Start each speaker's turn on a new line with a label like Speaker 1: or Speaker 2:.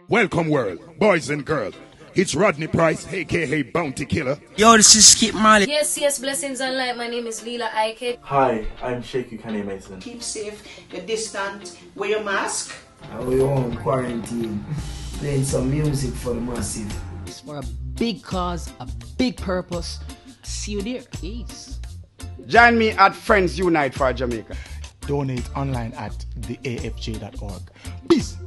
Speaker 1: Welcome world, boys and girls. It's Rodney Price, aka Bounty Killer.
Speaker 2: Yo, this is Skip Marley.
Speaker 3: Yes, blessings and light. My name is Leela Ike.
Speaker 4: Hi, I'm Sheikh Kanye Mason.
Speaker 5: Keep safe, you're distant, wear your mask.
Speaker 6: And we on quarantine, playing some music for the massive.
Speaker 7: It's for a big cause, a big purpose. See you there. Peace.
Speaker 8: Join me at Friends Unite for Jamaica.
Speaker 9: Donate online at theafj.org. Peace.